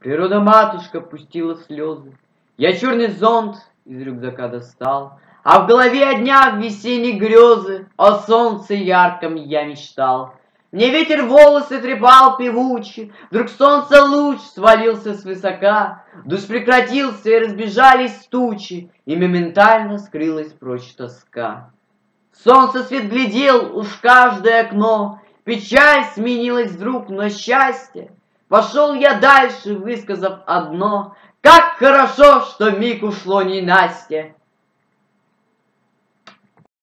Природа-матушка пустила слезы. Я черный зонт из рюкзака достал, а в голове о днях весенней грезы, о солнце ярком я мечтал. Мне ветер волосы трепал певучи, вдруг солнце луч свалился свысока, дождь прекратился и разбежались тучи, и моментально скрылась прочь тоска. Солнце свет глядел уж в каждое окно, печаль сменилась вдруг на счастье. Пошел я дальше, высказав одно: как хорошо, что миг ушло ненастье.